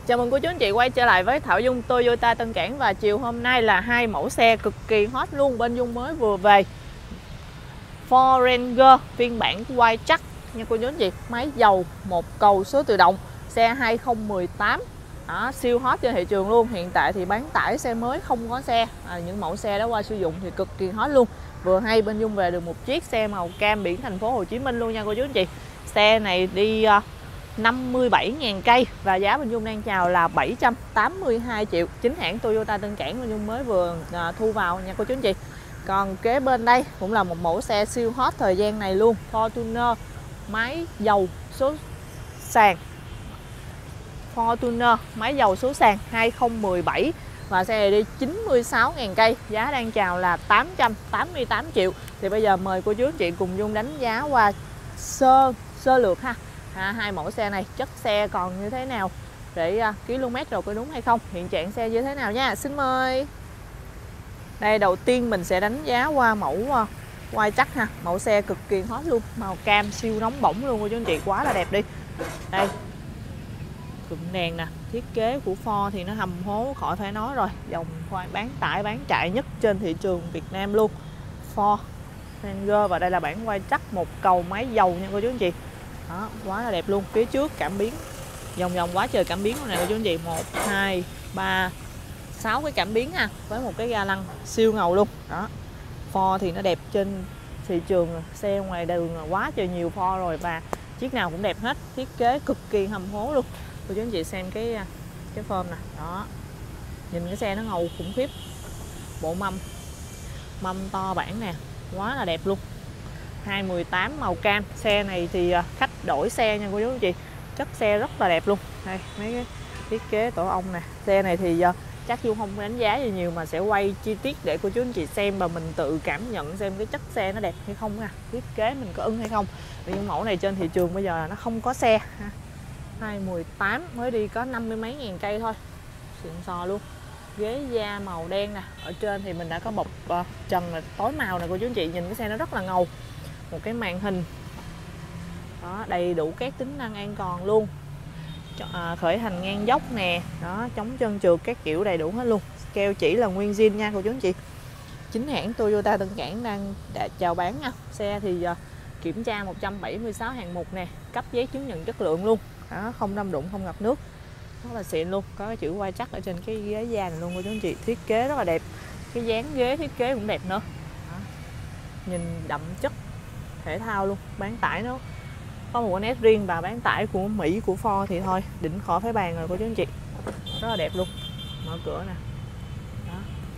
Chào mừng cô chú anh chị quay trở lại với Thảo Dung Toyota Tân Cảng. Và chiều hôm nay là hai mẫu xe cực kỳ hot luôn. Bên Dung mới vừa về Ford Ranger phiên bản quay chắc nha cô chú anh chị. Máy dầu một cầu số tự động, xe 2018 đó, siêu hot trên thị trường luôn. Hiện tại thì bán tải xe mới không có xe, những mẫu xe đó qua sử dụng thì cực kỳ hot luôn. Vừa hay bên Dung về được một chiếc xe màu cam biển thành phố Hồ Chí Minh luôn nha cô chú anh chị. Xe này đi 57.000 cây và giá bên Dung đang chào là 782 triệu. Chính hãng Toyota Tân Cảng bên Dung mới vừa thu vào nha cô chú anh chị. Còn kế bên đây cũng là một mẫu xe siêu hot thời gian này luôn, Fortuner máy dầu số sàn. Fortuner máy dầu số sàn 2017 và xe này đi 96.000 cây, giá đang chào là 888 triệu. Thì bây giờ mời cô chú anh chị cùng Dung đánh giá qua sơ lược ha. Hai mẫu xe này chất xe còn như thế nào, để km rồi có đúng hay không, hiện trạng xe như thế nào nha. Xin mời. Đây, đầu tiên mình sẽ đánh giá qua mẫu quay chắc ha. Mẫu xe cực kỳ hot luôn, màu cam siêu nóng bỏng luôn cô chú anh chị, quá là đẹp đi. Đây, cụm đèn nè, thiết kế của Ford thì nó hầm hố khỏi phải nói rồi. Dòng bán tải bán chạy nhất trên thị trường Việt Nam luôn, Ford Ranger. Và đây là bản quay chắc một cầu máy dầu nha cô chú anh chị. Đó, quá là đẹp luôn. Phía trước cảm biến vòng quá trời cảm biến luôn nè cô chú anh chị. 1, 2, 3, 6 cái cảm biến ha, với một cái ga lăng siêu ngầu luôn. Đó, Ford thì nó đẹp trên thị trường, xe ngoài đường là quá trời nhiều Ford rồi, và chiếc nào cũng đẹp hết. Thiết kế cực kỳ hầm hố luôn. Cô chú anh chị xem cái phơm nè. Đó, nhìn cái xe nó ngầu khủng khiếp. Bộ mâm to bản nè, quá là đẹp luôn. 218 màu cam. Xe này thì khách đổi xe nha cô chú anh chị, chất xe rất là đẹp luôn. Đây, mấy cái thiết kế tổ ong nè. Xe này thì chắc Dung không đánh giá gì nhiều mà sẽ quay chi tiết để cô chú anh chị xem và mình tự cảm nhận xem cái chất xe nó đẹp hay không ha, thiết kế mình có ưng hay không. Vì những mẫu này trên thị trường bây giờ là nó không có xe ha. 2018 mới đi có 50 mấy ngàn cây thôi, xịn sò luôn. Ghế da màu đen nè, ở trên thì mình đã có bọc trần là tối màu nè cô chú anh chị, nhìn cái xe nó rất là ngầu. Một cái màn hình đó, đầy đủ các tính năng an toàn luôn. Khởi hành ngang dốc nè, đó, chống trơn trượt các kiểu đầy đủ hết luôn. Keo chỉ là nguyên zin nha cô chú anh chị. Chính hãng Toyota Tân Cảng đang chào bán nha. Xe thì kiểm tra 176 hạng mục nè, cấp giấy chứng nhận chất lượng luôn. Đó, không đâm đụng, không ngập nước, rất là xịn luôn. Có cái chữ quay chắc ở trên cái ghế da này luôn cô chú anh chị. Thiết kế rất là đẹp, cái dáng ghế thiết kế cũng đẹp nữa. Đó, nhìn đậm chất thể thao luôn. Bán tải nó có một cái nét riêng, và bán tải của Mỹ của Ford thì thôi đỉnh khỏi phải bàn rồi cô chú anh chị. Rất là đẹp luôn. Mở cửa nè. Đó,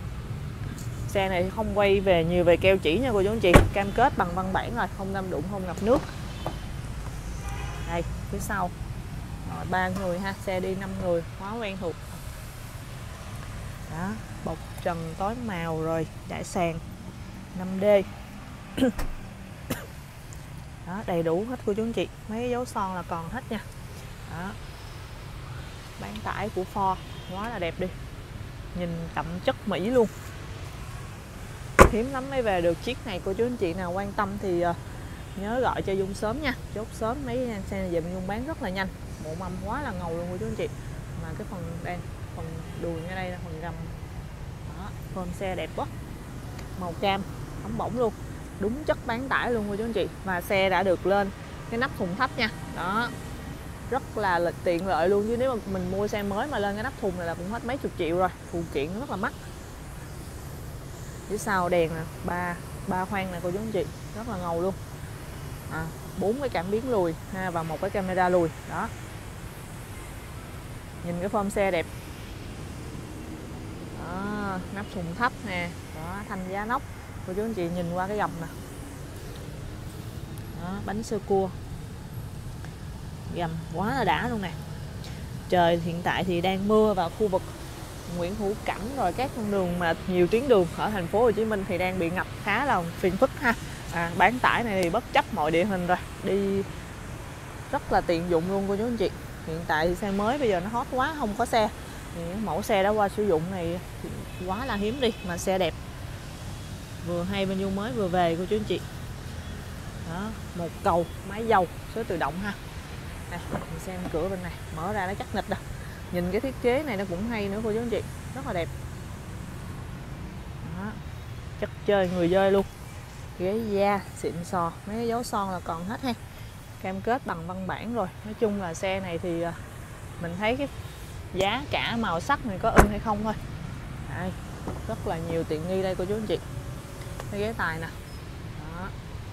xe này không quay về nhiều về keo chỉ nha cô chú anh chị, cam kết bằng văn bản rồi, không đâm đụng, không ngập nước. Đây, phía sau rồi 3 người ha, xe đi 5 người, quá quen thuộc. Đó, bọc trần tối màu rồi, trải sàn 5D. Đó, đầy đủ hết cô chú anh chị, mấy cái dấu son là còn hết nha. Đó, bán tải của Ford quá là đẹp đi, nhìn đậm chất Mỹ luôn. Hiếm lắm mới về được chiếc này, cô chú anh chị nào quan tâm thì nhớ gọi cho Dung sớm nha, chốt sớm. Mấy xe này về bên Dung bán rất là nhanh. Bộ mâm quá là ngầu luôn cô chú anh chị. Mà cái phần đây, phần đùi ngay đây là phần gầm. Đó, phơm xe đẹp quá, màu cam nóng bỏng luôn, đúng chất bán tải luôn cô chú anh chị. Và xe đã được lên cái nắp thùng thấp nha. Đó, rất là tiện lợi luôn, chứ nếu mà mình mua xe mới mà lên cái nắp thùng này là cũng hết mấy chục triệu rồi, phụ kiện rất là mắc. Phía sau đèn nè, ba khoang này cô chú anh chị, rất là ngầu luôn. 4 cái cảm biến lùi ha, và một cái camera lùi. Đó, nhìn cái phơm xe đẹp. Đó, nắp thùng thấp nè. Đó, thanh giá nóc cô chú anh chị, nhìn qua cái gầm nè. Đó, bánh sơ cua, gầm quá là đã luôn nè. Trời hiện tại thì đang mưa, vào khu vực Nguyễn Hữu Cảnh rồi các con đường mà nhiều tuyến đường ở thành phố Hồ Chí Minh thì đang bị ngập khá là phiền phức ha. Bán tải này thì bất chấp mọi địa hình rồi, đi rất là tiện dụng luôn cô chú anh chị. Hiện tại thì xe mới bây giờ nó hot quá, không có xe thì mẫu xe đã qua sử dụng này thì quá là hiếm đi, mà xe đẹp. Vừa hay bên Dung mới vừa về cô chú anh chị. Đó, một cầu máy dầu số tự động ha. Đây, mình xem cửa bên này, mở ra nó chắc nịch rồi. Nhìn cái thiết kế này nó cũng hay nữa cô chú anh chị, rất là đẹp. Đó. Chất chơi người chơi luôn. Ghế da xịn sò, mấy cái dấu son là còn hết ha. Cam kết bằng văn bản rồi. Nói chung là xe này thì mình thấy cái giá cả màu sắc này có ưng hay không thôi. Đây, rất là nhiều tiện nghi đây cô chú anh chị. Cái ghế tài nè. Đó.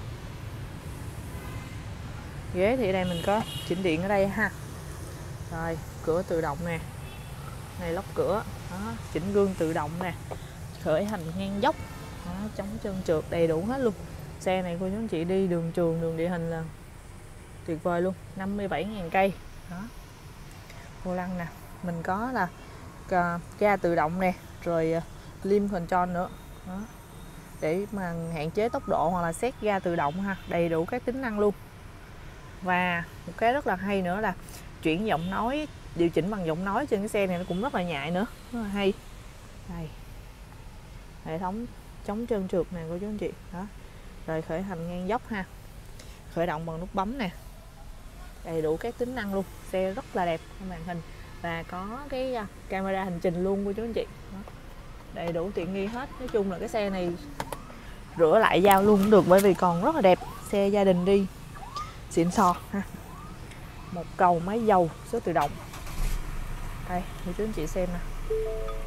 Ghế thì ở đây mình có chỉnh điện ở đây ha. Rồi, cửa tự động nè. Này lóc cửa. Đó, chỉnh gương tự động nè. Khởi hành ngang dốc. Đó, chống trơn trượt đầy đủ hết luôn. Xe này cô chú anh chị đi đường trường, đường địa hình là tuyệt vời luôn. 57.000 cây. Đó. Vô lăng nè, mình có là ga tự động nè, rồi lim control nữa. Đó. Để mà hạn chế tốc độ hoặc là xét ga tự động ha, đầy đủ các tính năng luôn. Và một cái rất là hay nữa là chuyển giọng nói, điều chỉnh bằng giọng nói trên cái xe này nó cũng rất là nhạy nữa, rất là hay. Đây. Hệ thống chống trơn trượt nè cô chú anh chị. Đó. Rồi khởi hành ngang dốc ha. Khởi động bằng nút bấm nè. Đầy đủ các tính năng luôn. Xe rất là đẹp trên màn hình. Và có cái camera hành trình luôn cô chú anh chị. Đó. Đầy đủ tiện nghi hết. Nói chung là cái xe này rửa lại giao luôn cũng được, bởi vì còn rất là đẹp. Xe gia đình đi xịn sò ha. Một cầu máy dầu số tự động. Đây, cô chú anh chị xem nè.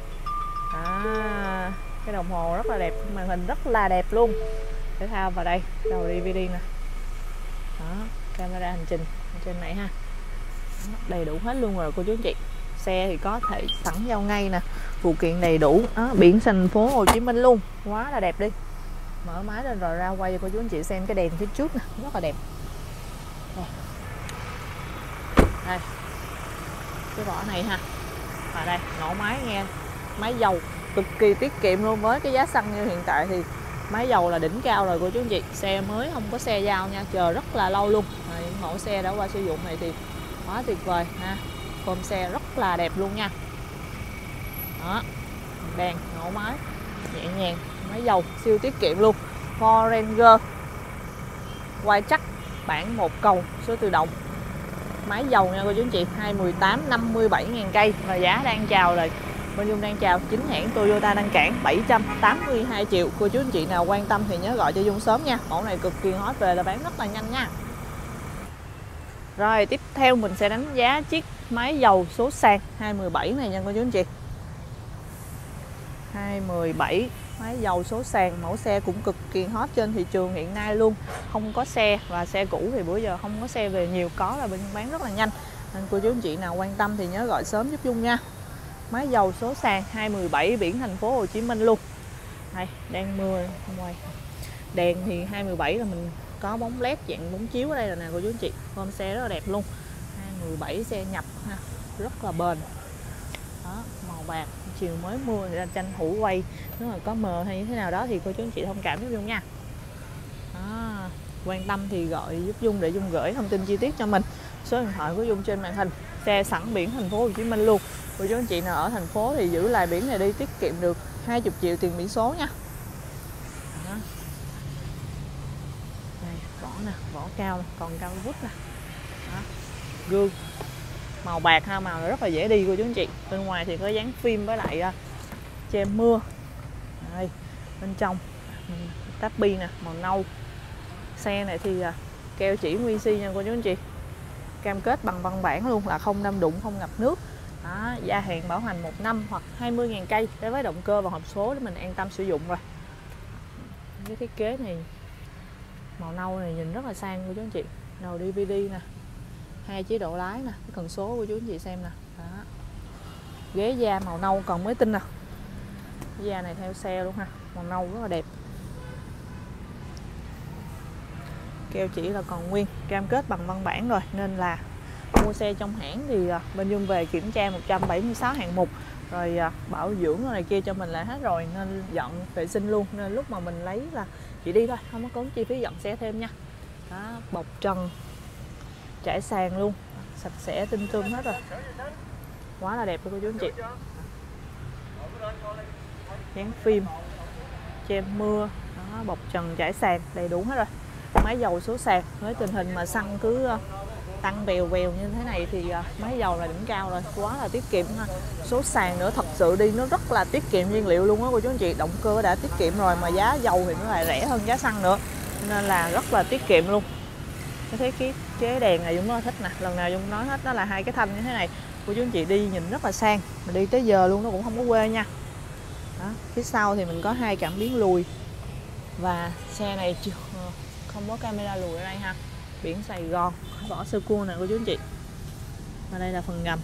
Cái đồng hồ rất là đẹp, màn hình rất là đẹp luôn. Thể thao vào đây, đầu DVD nè. Đó, camera hành trình ở trên này ha. Đó, đầy đủ hết luôn rồi cô chú anh chị. Xe thì có thể sẵn giao ngay nè, phụ kiện đầy đủ. Đó, biển thành phố Hồ Chí Minh luôn, quá là đẹp đi. Mở máy lên rồi ra quay cho cô chú anh chị xem cái đèn phía trước nè, rất là đẹp. Đây, cái vỏ này ha. Và đây, nổ máy nghe, máy dầu cực kỳ tiết kiệm luôn. Với cái giá xăng như hiện tại thì máy dầu là đỉnh cao rồi cô chú anh chị. Xe mới không có xe dao nha, chờ rất là lâu luôn. Những mẫu xe đã qua sử dụng này thì quá tuyệt vời ha. Form xe rất là đẹp luôn nha. Đó, đèn nổ máy nhẹ nhàng, máy dầu siêu tiết kiệm luôn. Ford Ranger quay chắc, bản một cầu số tự động, máy dầu nha cô chú anh chị. 2018 57.000 cây và giá đang chào là bên Dung đang chào chính hãng Toyota đăng cản 782 triệu. Cô chú anh chị nào quan tâm thì nhớ gọi cho Dung sớm nha. Mẫu này cực kỳ hot, về là bán rất là nhanh nha. Rồi tiếp theo mình sẽ đánh giá chiếc máy dầu số sàn 217 này nha cô chú anh chị. 217 máy dầu số sàn, mẫu xe cũng cực kỳ hot trên thị trường hiện nay luôn. Không có xe, và xe cũ thì bữa giờ không có xe về nhiều, có là bên bán rất là nhanh. Nên cô chú anh chị nào quan tâm thì nhớ gọi sớm giúp Dung nha. Máy dầu số sàn 217 biển thành phố Hồ Chí Minh luôn. Đây, đang mưa ngoài. Đèn thì 217 là mình có bóng led dạng bóng chiếu ở đây là nè cô chú anh chị. Form xe rất là đẹp luôn. 217 xe nhập ha, rất là bền. Đó, màu bạc, chiều mới mưa thì ra tranh thủ quay, nếu mà có mờ hay như thế nào đó thì cô chú anh chị thông cảm giúp Dung nha. Đó, quan tâm thì gọi giúp Dung để Dung gửi thông tin chi tiết cho mình. Số điện thoại của Dung trên màn hình. Xe sẵn biển thành phố Hồ Chí Minh luôn. Cô chú anh chị nào ở thành phố thì giữ lại biển này đi, tiết kiệm được 20 triệu tiền biển số nha. Đó. Đây, vỏ nè, vỏ cao, còn cao vút nè. Đó. Gương màu bạc ha, màu rất là dễ đi cô chú anh chị. Bên ngoài thì có dán phim với lại che mưa. Đây, bên trong tappy nè, màu nâu. Xe này thì keo chỉ nguyên si nha cô chú anh chị. Cam kết bằng văn bản luôn là không đâm đụng, không ngập nước. Đó, gia hạn bảo hành 1 năm hoặc 20.000 cây đối với động cơ và hộp số để mình an tâm sử dụng rồi. Cái thiết kế này màu nâu này nhìn rất là sang cô chú anh chị. Đầu DVD nè, 2 chế độ lái nè, cái cần số của chú anh chị xem nè. Đó. Ghế da màu nâu còn mới tinh nè. Da này theo xe luôn ha, màu nâu rất là đẹp. Keo chỉ là còn nguyên, cam kết bằng văn bản rồi, nên là mua xe trong hãng thì bên Dung về kiểm tra 176 hạng mục, rồi bảo dưỡng này kia cho mình là hết rồi, nên dọn vệ sinh luôn, nên lúc mà mình lấy là chỉ đi thôi, không có tốn chi phí dọn xe thêm nha. Đó, bọc trần trải sàn luôn, sạch sẽ tinh tươm hết rồi, quá là đẹp cô chú anh chị. Dán phim che mưa, đó, bọc trần trải sàn đầy đủ hết rồi. Máy dầu số sàn với tình hình mà xăng cứ tăng vèo vèo như thế này thì máy dầu là đỉnh cao rồi, quá là tiết kiệm ha. Số sàn nữa, thật sự đi nó rất là tiết kiệm nhiên liệu luôn á cô chú anh chị. Động cơ đã tiết kiệm rồi mà giá dầu thì nó lại rẻ hơn giá xăng nữa, nên là rất là tiết kiệm luôn. Cái thấy cái chế đèn này Dung rất là thích nè, lần nào Dung nói hết đó là hai cái thanh như thế này cô chú anh chị đi nhìn rất là sang, mà đi tới giờ luôn nó cũng không có quê nha. Đó, phía sau thì mình có hai cảm biến lùi, và xe này không có camera lùi ở đây ha. Biển Sài Gòn, vỏ sơ cua nè cô chú anh chị. Và đây là phần ngầm.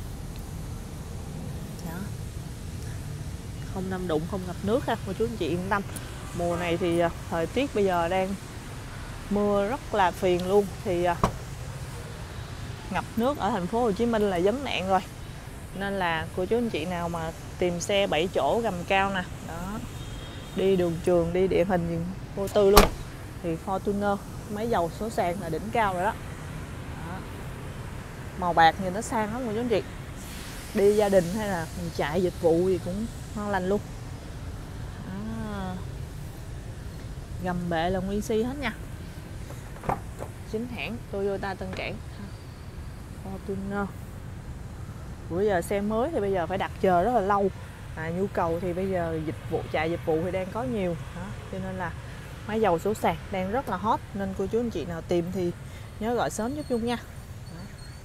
Đó. Không đâm đụng, không ngập nước ha cô chú anh chị yên tâm. Mùa này thì thời tiết bây giờ đang mưa rất là phiền luôn, thì ngập nước ở thành phố Hồ Chí Minh là vấn nạn rồi. Nên là cô chú anh chị nào mà tìm xe 7 chỗ gầm cao nè, đó, đi đường trường, đi địa hình vô tư luôn, thì Fortuner máy dầu số sàn là đỉnh cao rồi đó. Đó. Màu bạc nhìn nó sang lắm cô chú anh chị. Đi gia đình hay là mình chạy dịch vụ thì cũng ngon lành luôn. Đó. Gầm bệ là nguyên si hết nha. Chính hãng Toyota Tân Cảng Fortuner. Bây giờ xe mới thì bây giờ phải đặt chờ rất là lâu, nhu cầu thì bây giờ chạy dịch vụ thì đang có nhiều đó, cho nên là máy dầu số sàn đang rất là hot, nên cô chú anh chị nào tìm thì nhớ gọi sớm giúp Dung nha. Đó.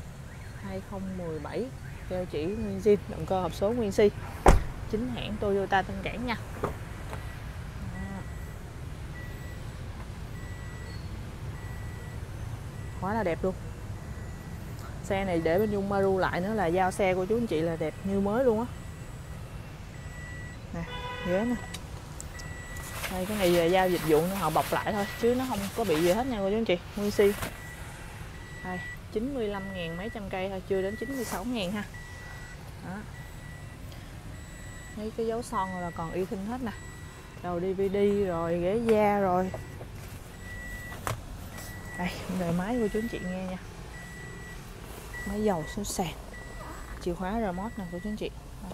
2017 keo chỉ nguyên zin, động cơ hộp số nguyên si, chính hãng Toyota Tân Cảng nha. Đó. Quá là đẹp luôn. Xe này để bên Dung Maru lại nữa là giao xe của chú anh chị là đẹp như mới luôn á. Nè, ghế nè. Đây cái này về giao dịch vụ nữa, họ bọc lại thôi chứ nó không có bị gì hết nha cô chú anh chị. Nguyên si. Đây, 95.000 mấy trăm cây thôi, chưa đến 96.000 ha. Đó. Mấy cái dấu son là còn y thinh hết nè. Đầu DVD rồi, ghế da rồi. Đây, đời máy của chú anh chị nghe nha. Máy dầu số sàn, chìa khóa remote nè của chú anh chị. Đó.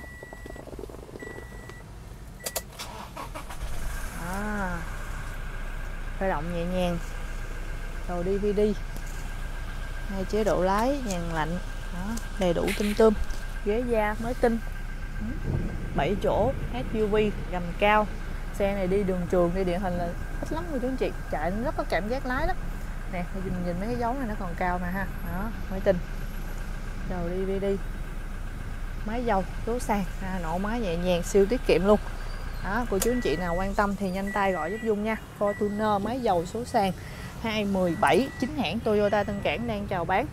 À, khởi động nhẹ nhàng, đầu DVD, hai chế độ lái, nhàn lạnh. Đó, đầy đủ tinh tươm, ghế da mới tinh, 7 chỗ, SUV, gầm cao. Xe này đi đường trường, đi địa hình là thích lắm của chú anh chị, chạy rất có cảm giác lái đó. Nè, nhìn mấy cái dấu này nó còn cao nè ha. Đó, mới tinh. Đầu DVD, máy dầu số sàn, nổ máy nhẹ nhàng, siêu tiết kiệm luôn. Đó, cô chú anh chị nào quan tâm thì nhanh tay gọi giúp Dung nha. Fortuner máy dầu số sàn 2017, chính hãng Toyota Tân Cảng đang chào bán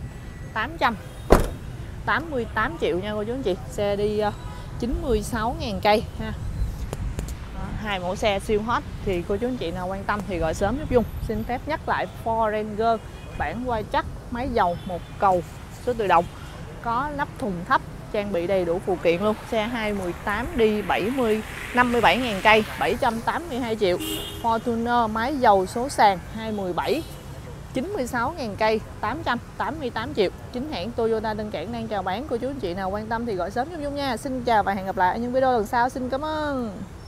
888 triệu nha cô chú anh chị. Xe đi 96.000 cây ha. Đó, hai mẫu xe siêu hot, thì cô chú anh chị nào quan tâm thì gọi sớm giúp Dung. Xin phép nhắc lại Ford Ranger, bản quay chắc, máy dầu một cầu, số tự động, có nắp thùng thấp, trang bị đầy đủ phụ kiện luôn. Xe 2018 đi 57.000 cây, 782 triệu. Fortuner máy dầu số sàn 2017, 96.000 cây, 888 triệu. Chính hãng Toyota Tân Cảng đang chào bán. Cô chú anh chị nào quan tâm thì gọi sớm giúp Dung nha. Xin chào và hẹn gặp lại ở những video lần sau. Xin cảm ơn.